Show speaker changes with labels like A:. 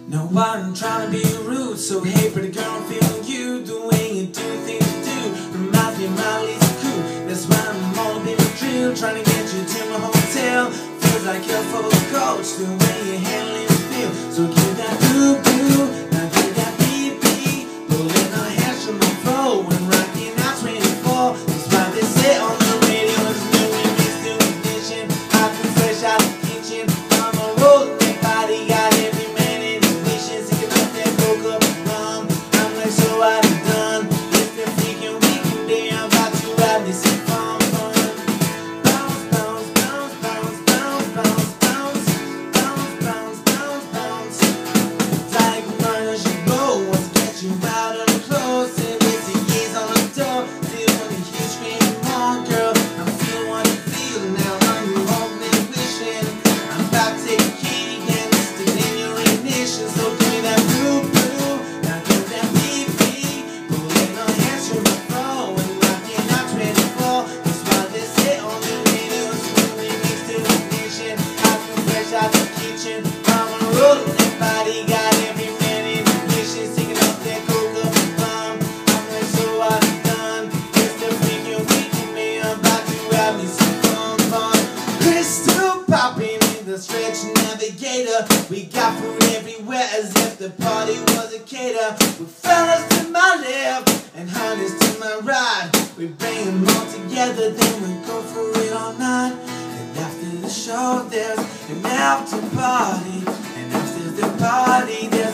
A: No, I'm trying to be rude, so hey pretty girl, I'm feeling you. The way you do things you do reminds me of my Lisa Cool. That's why I'm all up in the drill, trying to get you to my hotel. Feels like you're full of coach, the way you're handling the feel. So give that boo boo, now give that beep beep. Pulling our hands from my flow and rocking out 24. That's why they say on the radio it's new remix, new edition. I've been fresh out the kitchen, I'm a rolling that body, got every man in his mission. Thinking about that coke up and rum, I'm like so out of done. If you're freaking weekend day, I'm about to have me some fun, fun. Bounce, bounce, bounce, bounce, bounce, bounce, bounce, bounce, bounce, bounce, bounce. Like murder she blow, wants to get you out of the clothes. And it's a years on the door, still want to hear you screaming more, girl. I'm feeling what you feel now, I'm hoping and wishing. I'm about to take a key and stick in your ignition. So give me that blue blue, now give that beep beep. Pulling our hands from my flow and rocking out 24. That's why they say on the radio it's new remix to ignition. I've been fresh out the kitchen, I'm a rolling that body, got every man in the mission. Singing up that coke up and bum, I'm like so out of done. It's the freaking weekend, me, I'm about to have me some fun, fun. Crystal popping in the stretch navigator. We got food everywhere as if the party was a cater. With fellas to my left and honeys to my right. We bring them all together, then we go for it all night. And after the show there's an after party, and after the party there's